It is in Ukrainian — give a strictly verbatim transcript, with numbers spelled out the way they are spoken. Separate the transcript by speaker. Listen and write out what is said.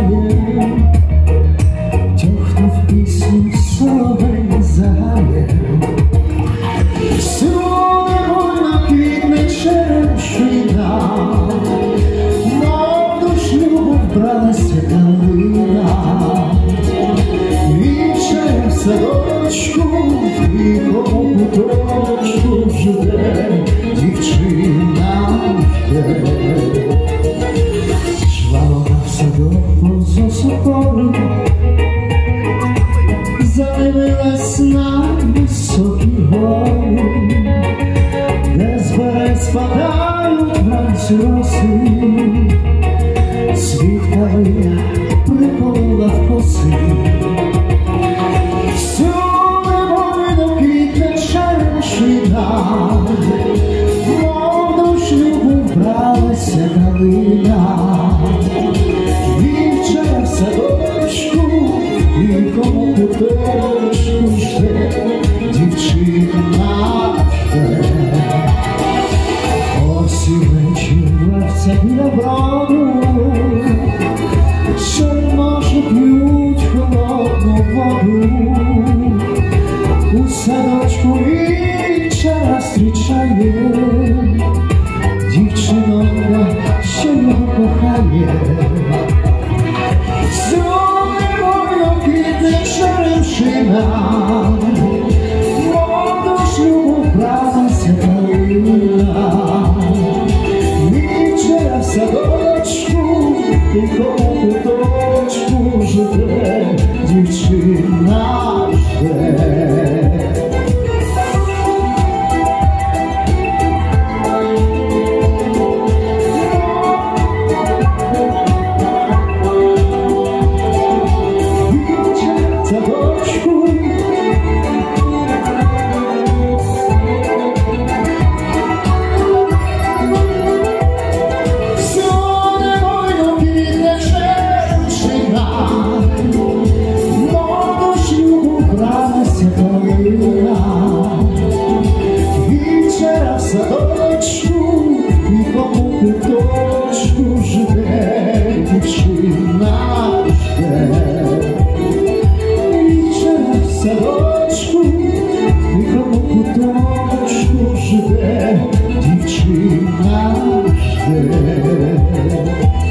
Speaker 1: краєм, тьохнув пісню соловей загаєм. Всюди вольно квітне черемшина, мов до шлюбу вбралася калина. Вічає в садочку, і кому куточку жде дівчина жде. Шла вона в садок повз осокору, задивилась на високі гори, де з берег спадають вранці роси. Світ калина приколола в коси. Всюди вольно квітне черемшина, мов до шлюбу вбралася калина. Вівчає в садочку, і кому куточку жде дівчина жде. Ось і вечір левця біля броду, Чорноші п'ють холодну воду. У садочку вівчара зустрічає дівчинонька, що його кохає. Всюди вольно квітне черемшина, мов до шлюбу вбралася калина. Вівчара в садочку, і кому куточку жде дівчина жде. Вічера в садочку, і кому куточку жде дівчина жде. Вічера в садочку, і кому куточку жде дівчина жде.